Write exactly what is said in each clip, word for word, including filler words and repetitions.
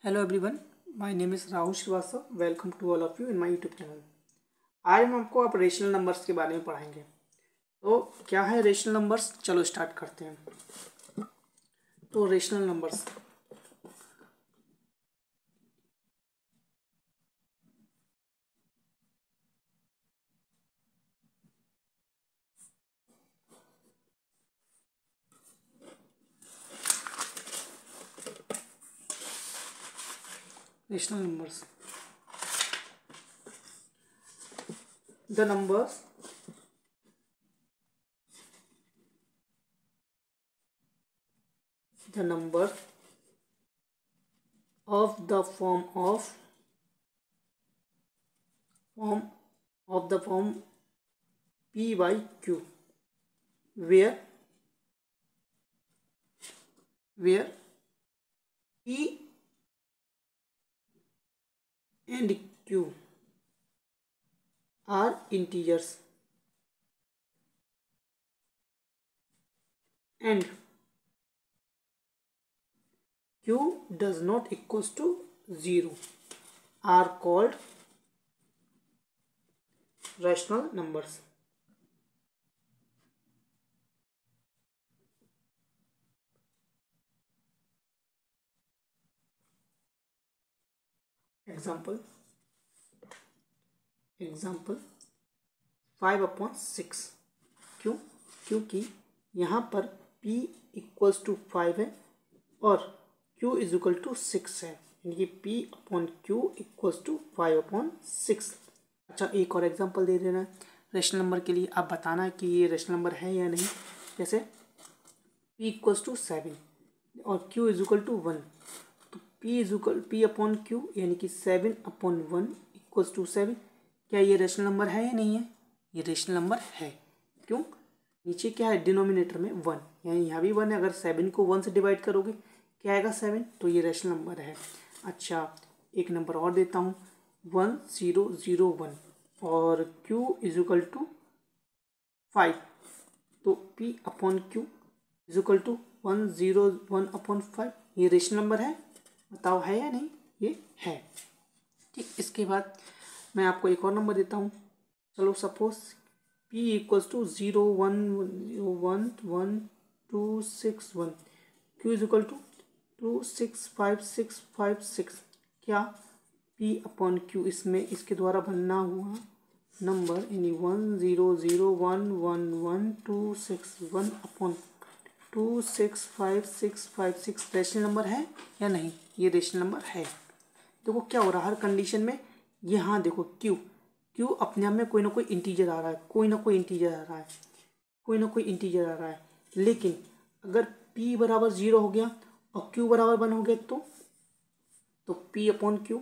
Hello everyone, my name is Rahul Shrivastava. Welcome to all of you in my YouTube channel. आज हम आपको आप rational numbers के बारे में पढ़ाएंगे। तो क्या है रेशनल नंबर्स, चलो स्टार्ट करते हैं। तो rational numbers rational numbers the numbers the number of the form of form of the form p by q where where p and q are integers and q does not equals to zero are called rational numbers. Example example five upon six. क्यों? क्योंकि यहाँ पर p equals to five है और q is equal to six है, यानी कि p upon q equals to five upon six. अच्छा, एक और एग्जांपल दे देना है रेशनल नंबर के लिए। आप बताना है कि ये रेशनल नंबर है या नहीं। जैसे p इक्वल्स टू सेवन और q is equal to one, तो p is equal p upon q यानी कि seven upon one equals to seven. क्या ये रेशनल नंबर है या नहीं है? ये रेशनल नंबर है। क्यों? नीचे क्या है डिनोमिनेटर में वन, यानी यहाँ भी वन है। अगर सेवन को वन से डिवाइड करोगे क्या आएगा? सेवन। तो ये रेशनल नंबर है। अच्छा, एक नंबर और देता हूँ, वन ज़ीरो ज़ीरो वन और q is equal to five, तो p upon q is equal to one zero one upon five. ये रेशनल नंबर है, बताओ है या नहीं? ये है। ठीक, इसके बाद मैं आपको एक और नंबर देता हूँ। चलो suppose p equals to zero one zero one one two six one, q is equal to two six five six five six. क्या p अपॉन क्यू इसमें इसके द्वारा बनना हुआ नंबर यानी one zero zero one one one two six one upon two six five six five six rational number है या नहीं? ये रेशनल नंबर है। देखो क्या हो रहा है हर कंडीशन में। ये हाँ देखो q q अपने आप में कोई ना कोई इंटीजर आ रहा है, कोई ना कोई इंटीजर आ रहा है, कोई ना कोई इंटीजर आ रहा है। लेकिन अगर p बराबर जीरो हो गया और q बराबर वन हो गया तो तो p upon q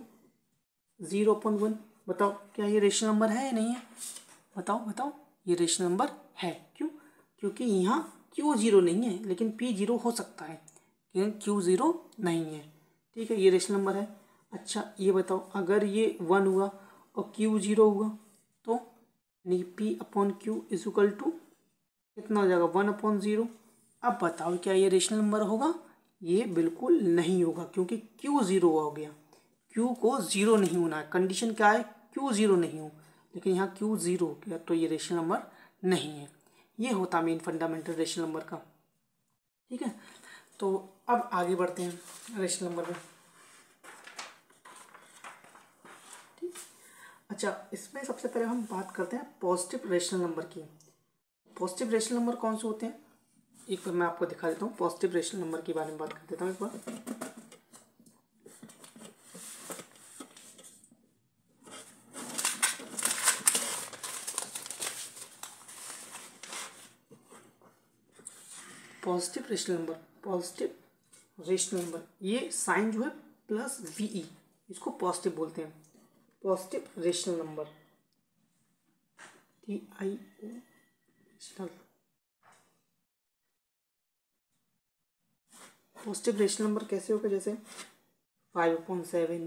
zero upon one. बताओ क्या ये रेशनल नंबर है या नहीं है? बताओ बताओ, ये रेशनल नंबर है। क्यों? क्योंकि यहाँ q जीरो नहीं है लेकिन p जीरो हो सकता है, लेकिन q जीरो नहीं है। ठीक है, ये रेशनल नंबर है। अच्छा ये बताओ, अगर ये वन हुआ और q जीरो हुआ तो यानी p upon q is equal to कितना हो जाएगा? One upon zero. अब बताओ क्या ये रेशनल नंबर होगा? ये बिल्कुल नहीं होगा, क्योंकि q ज़ीरो हो गया। q को ज़ीरो नहीं होना है। कंडीशन क्या है? q ज़ीरो नहीं हो, लेकिन यहाँ q ज़ीरो हो गया, तो ये रेशनल नंबर नहीं है। ये होता मेन फंडामेंटल रेशनल नंबर का। ठीक है, तो अब आगे बढ़ते हैं रेशनल नंबर में। ठीक, अच्छा इसमें सबसे पहले हम बात करते हैं पॉजिटिव रेशनल नंबर की। पॉजिटिव रेशनल नंबर कौन से होते हैं? एक बार मैं आपको दिखा देता हूँ। पॉजिटिव रेशनल नंबर के बारे में बात कर देता हूँ एक बार। Positive rational number positive rational number ये साइन जो है प्लस वीई, इसको पॉजिटिव बोलते हैं। Positive rational number T I O rational positive rational number कैसे होगा? जैसे five upon seven,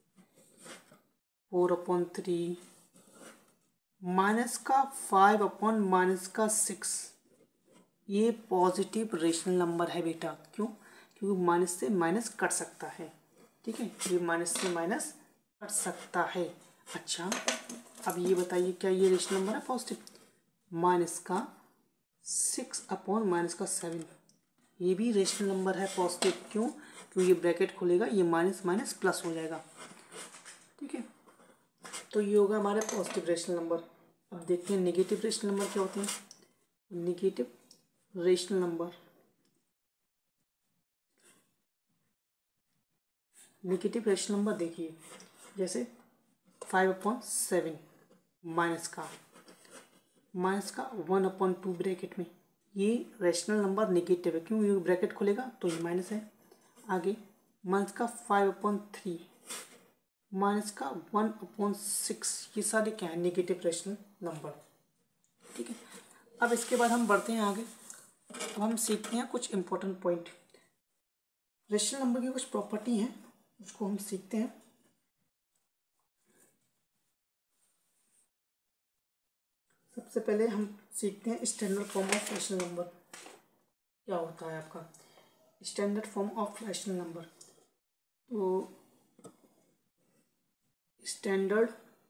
four upon three, minus का फाइव अपॉन माइनस का सिक्स, ये पॉजिटिव रेशनल नंबर है बेटा। क्यों? क्योंकि माइनस से माइनस कट सकता है। ठीक है, ये माइनस से माइनस कट सकता है। अच्छा, अब ये बताइए क्या ये रेशनल नंबर है पॉजिटिव? माइनस का सिक्स अपॉन माइनस का सेवन, ये भी रेशनल नंबर है पॉजिटिव। क्यों? क्योंकि ये ब्रैकेट खुलेगा, ये माइनस माइनस प्लस हो जाएगा। ठीक है, तो ये होगा हमारे पॉजिटिव रेशनल नंबर। अब देखते हैं नेगेटिव रेशनल नंबर क्या होते हैं। Negative rational number, negative rational number देखिए, जैसे फाइव अपॉन सेवन माइनस का माइनस का वन अपॉन टू ब्रैकेट में, ये रेशनल नंबर नेगेटिव है। क्यों? ये ब्रैकेट खुलेगा तो ये माइनस है। आगे माइनस का फाइव अपॉन थ्री, माइनस का वन अपॉन सिक्स, ये सारे क्या है? Negative rational number. ठीक है, अब इसके बाद हम बढ़ते हैं आगे। अब हम सीखते हैं कुछ इंपॉर्टेंट पॉइंट। रेशनल नंबर की कुछ प्रॉपर्टी हैं, उसको हम सीखते हैं। सबसे पहले हम सीखते हैं standard form of rational number क्या होता है आपका। Standard form of rational number, तो standard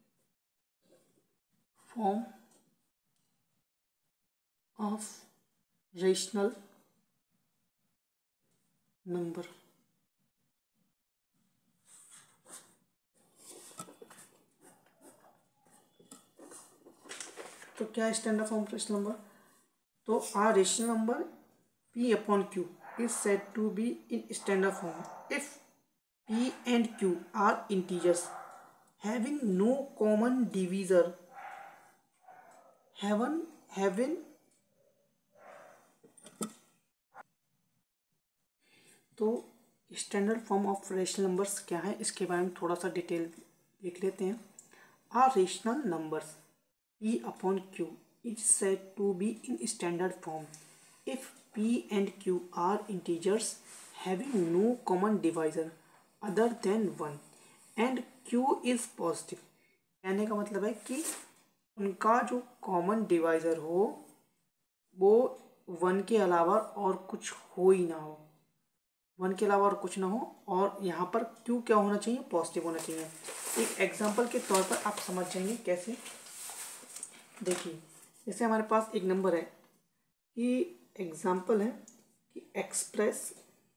form of rational number, तो क्या है standard form of rational number? तो R rational number p upon q is said to be in standard form if p and q are integers having no common divisor, having having तो standard form of rational numbers क्या है, इसके बारे में थोड़ा सा detail देख लेते हैं। R rational numbers p upon q is said to be in standard form if p and q are integers having no common divisor other than one and q is positive। कहने का मतलब है कि उनका जो कॉमन डिवाइज़र हो वो one के अलावा और कुछ हो ही ना हो, वन के अलावा और कुछ ना हो, और यहाँ पर क्यू क्या होना चाहिए? पॉजिटिव होना चाहिए। एक एग्जांपल के तौर पर आप समझ जाएंगे कैसे। देखिए, जैसे हमारे पास एक नंबर है कि एग्जांपल है कि express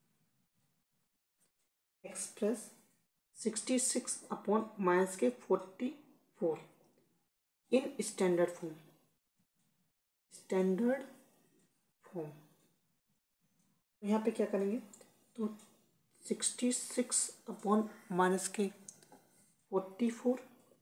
express sixty six upon minus के forty four in standard form, standard form. तो यहाँ पे क्या करेंगे? तो सिक्सटी सिक्स अपॉन माइनस के फोर्टी फोर,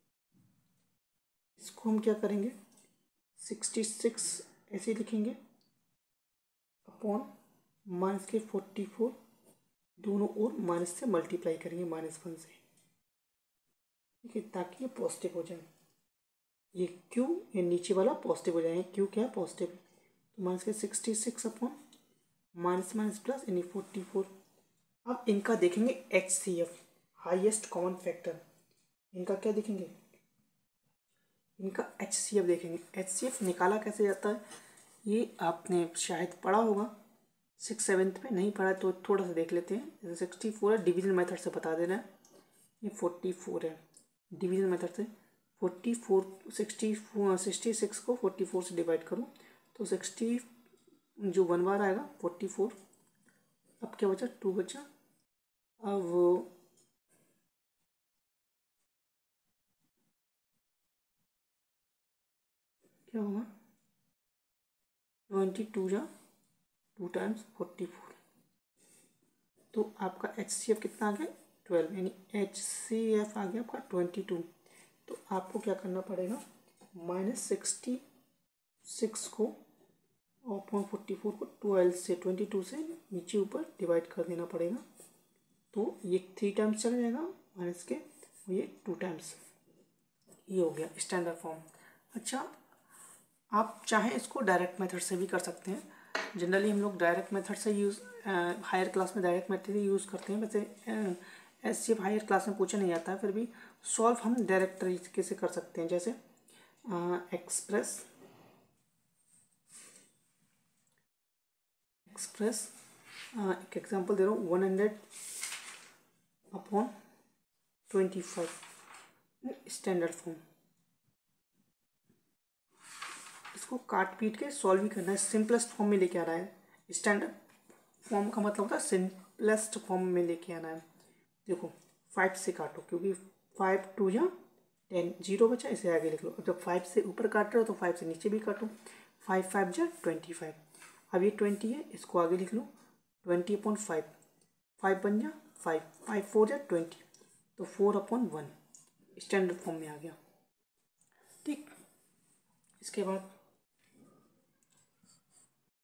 इसको हम क्या करेंगे? सिक्सटी सिक्स ऐसे लिखेंगे अपॉन माइनस के फोर्टी फोर, दोनों ओर माइनस से मल्टीप्लाई करेंगे, माइनस वन से। ठीक है, ताकि ये पॉजिटिव हो जाए। ये क्यू, ये नीचे वाला पॉजिटिव हो जाएगा। क्यू क्या है? पॉजिटिव। तो माइनस के sixty six upon minus minus plus यानी फोर्टी फोर। अब इनका देखेंगे H C F, highest common factor. इनका क्या देखेंगे? इनका एच सी एफ देखेंगे। एच सी एफ निकाला कैसे जाता है ये आपने शायद पढ़ा होगा सिक्स सेवन्थ में, नहीं पढ़ा तो थोड़ा सा देख लेते हैं। जैसे सिक्सटी फोर है, डिवीजन मेथड से बता देना है। ये फोर्टी फोर है, डिवीजन मेथड से forty four sixty sixty six को फोर्टी फोर से डिवाइड करो तो सिक्सटी जो वन बार आएगा फोर्टी फोर। अब क्या बचा? टू बचा। अब क्या होगा? ट्वेंटी टू जा टू टाइम्स फोर्टी फोर, तो आपका एच सी एफ कितना आ गया? ट्वेल्व, यानी एच सी एफ आ गया आपका ट्वेंटी टू। तो आपको क्या करना पड़ेगा? माइनस सिक्सटी सिक्स को और पॉइंट फोर्टी फोर को ट्वेल्व से ट्वेंटी टू से नीचे ऊपर डिवाइड कर देना पड़ेगा। तो ये थ्री टाइम्स चला जाएगा माइनस के, और ये टू टाइम्स। ये हो गया स्टैंडर्ड फॉर्म। अच्छा, आप चाहें इसको डायरेक्ट मेथड से भी कर सकते हैं। जनरली हम लोग डायरेक्ट मेथड से यूज़, हायर क्लास में डायरेक्ट मेथड ही यूज़ करते हैं। वैसे S C F higher class में पूछा नहीं जाता है, फिर भी सॉल्व हम डायरेक्ट तरीके से कर सकते हैं। जैसे एक्सप्रेस एक्सप्रेस एक एग्जांपल दे रहा हूँ, one hundred upon twenty five standard form. इसको काट पीट के सॉल्व भी करना है, सिंपलेस्ट फॉर्म में लेके आना है। स्टैंडर्ड फॉर्म का मतलब होता है सिंपलेस्ट फॉर्म में लेके आना है। देखो फाइव से काटो, क्योंकि फाइव टू या टेन, जीरो बचा, इसे आगे लिख लो। अब जब फाइव से ऊपर काट रहे हो तो फाइव से नीचे भी काटो। फाइव फाइव जा ट्वेंटी फाइव। अब ये ट्वेंटी है, इसको आगे लिख लो, ट्वेंटी अपॉन फाइव, फाइव बन जा फाइव, फाइव फोर जा ट्वेंटी, तो four upon one standard form में आ गया। ठीक, इसके बाद